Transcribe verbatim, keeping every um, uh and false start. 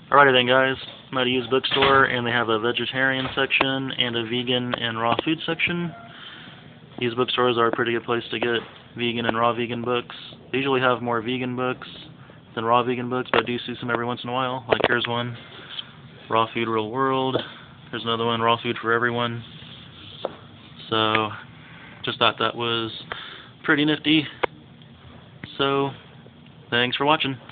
Alrighty then, guys. I'm at a used bookstore, and they have a vegetarian section and a vegan and raw food section. These bookstores are a pretty good place to get vegan and raw vegan books. They usually have more vegan books than raw vegan books, but I do see some every once in a while. Like here's one, Raw Food Real World. There's another one, Raw Food for Everyone. So, just thought that was pretty nifty. So, thanks for watching.